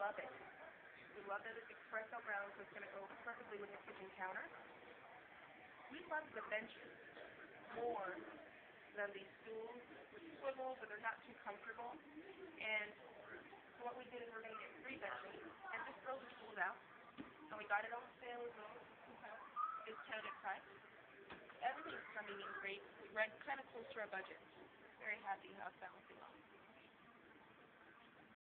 love it. We love that it's espresso ground, so it's going to go perfectly with the kitchen counter. We love the benches more than these stools, which swivel, but they're not too comfortable. And so what we did is we're going to get 3 benches and just throw the stools out. And we got it on sale as well, discounted price. Everything's coming in great. We ran kind of close to our budget. Very happy how it's balancing off.